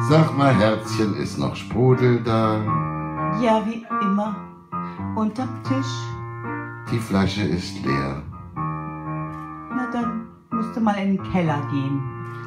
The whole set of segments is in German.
Sag mal, Herzchen, ist noch Sprudel da? Ja, wie immer. Unterm Tisch. Die Flasche ist leer. Na, dann musst du mal in den Keller gehen.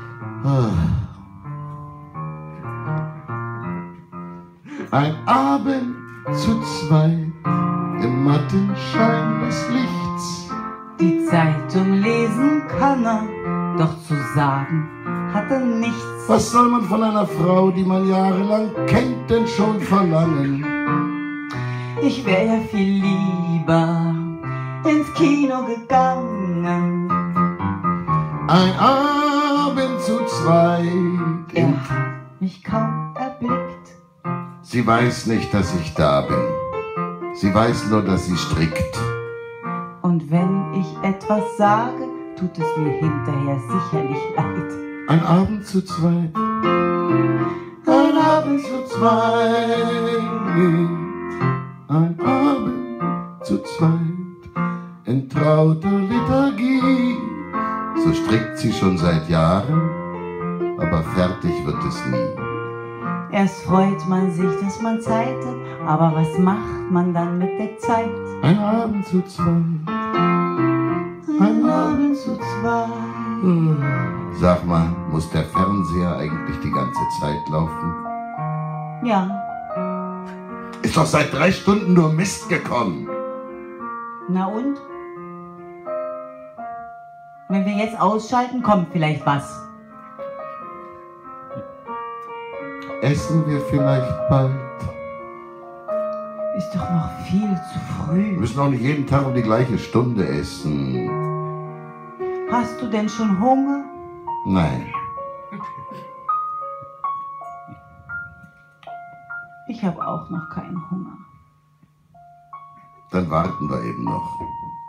Ein Abend zu zweit im matten Schein des Lichts. Die Zeitung lesen kann er, doch zu sagen hat er nichts. Was soll man von einer Frau, die man jahrelang kennt, denn schon verlangen? Ich wäre ja viel lieber ins Kino gegangen. Ein Abend zu zweit. Er hat mich kaum erblickt. Sie weiß nicht, dass ich da bin. Sie weiß nur, dass sie strickt. Und wenn ich etwas sage, tut es mir hinterher sicherlich leid. Ein Abend zu zweit. Ein Abend zu zweit. Ein Abend zu zweit. In trauter Lethargie. So strickt sie schon seit Jahren, aber fertig wird es nie. Erst freut man sich, dass man Zeit hat, aber was macht man dann mit der Zeit? Ein Abend zu zweit. Ein Abend zu zweit. Sag mal, muss der Fernseher eigentlich die ganze Zeit laufen? Ja. Ist doch seit 3 Stunden nur Mist gekommen. Na und? Wenn wir jetzt ausschalten, kommt vielleicht was. Essen wir vielleicht bald? Ist doch noch viel zu früh. Wir müssen auch nicht jeden Tag um die gleiche Stunde essen. Hast du denn schon Hunger? Nein. Ich habe auch noch keinen Hunger. Dann warten wir eben noch.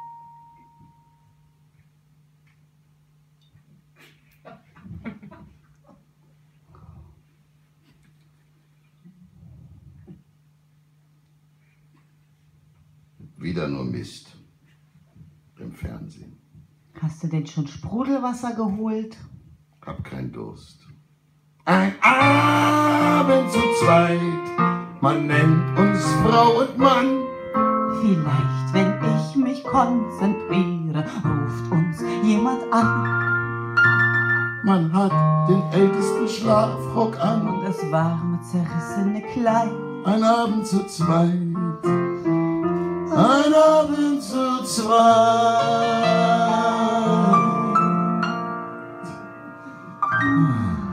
Wieder nur Mist im Fernsehen. Hast du denn schon Sprudelwasser geholt? Hab keinen Durst. Ein Abend zu zweit, man nennt uns Frau und Mann. Vielleicht, wenn ich mich konzentriere, ruft uns jemand an. Man hat den ältesten Schlafrock an. Und das warme, zerrissene Kleid. Ein Abend zu zweit. Ein Abend zu zweit.